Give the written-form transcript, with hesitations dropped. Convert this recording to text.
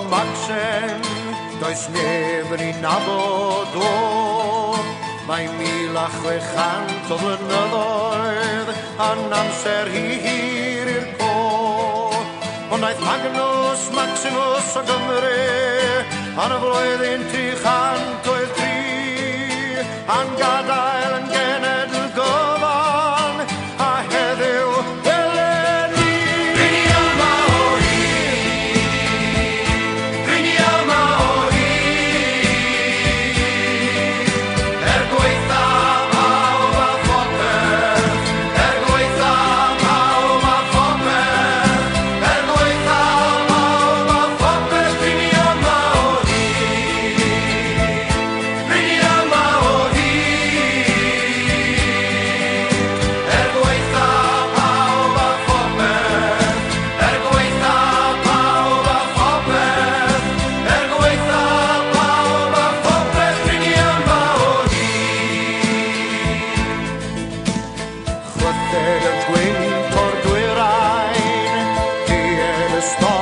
Maxen, does neb yn un nabod o. Mae milach we chant o flynyddoedd, a'n amser hir i'r co. Ond aeth Magnus Maximus o Gymru, an y flwyddyn 303, a'n gadael yn genedl gyfan, a heddiw dylen ni. Rini yma o hyd, rini yma o hyd, gweitha pawb a phopeth, gweitha pawb a phopeth, gweitha pawb a phopeth, rini yma o hyd, rini yma o hyd, gweitha pawb a phopeth, gweitha pawb a phopeth, gweitha pawb a phopeth, rini yma o hyd. Chwythed y gwynt o'r dwyrain, died y storm